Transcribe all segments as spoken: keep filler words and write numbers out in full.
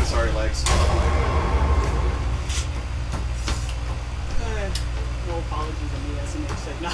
sorry, legs. Uh, no apology to me as an ex-Sigma.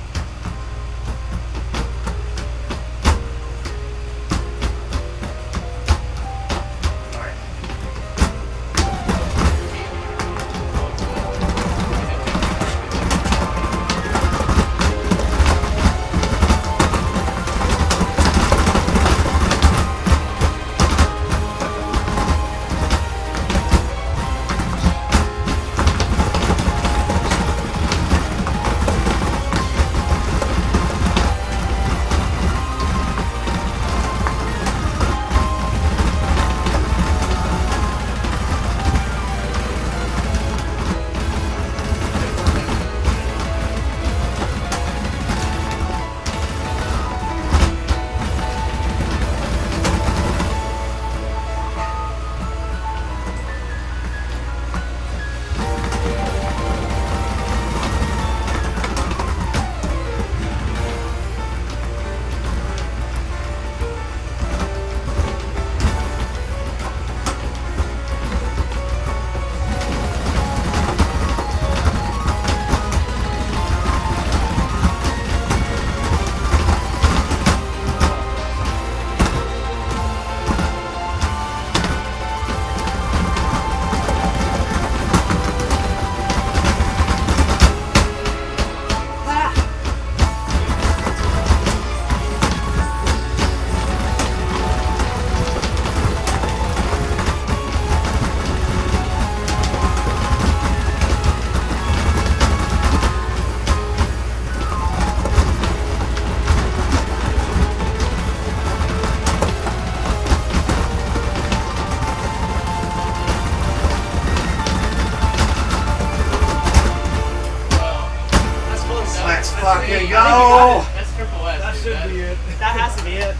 Fucking go! That's triple S. That dude. should That- be it. That has to be it.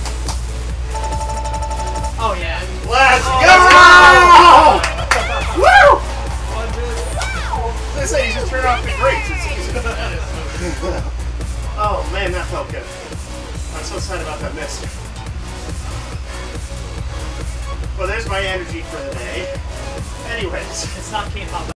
Oh yeah. Let's Oh, go! Woo! They say you just turn off the brakes. It's easy. that is so good. Oh man, that felt good. I'm so excited about that miss. Well, there's my energy for the day. Anyways. it's not K-pop.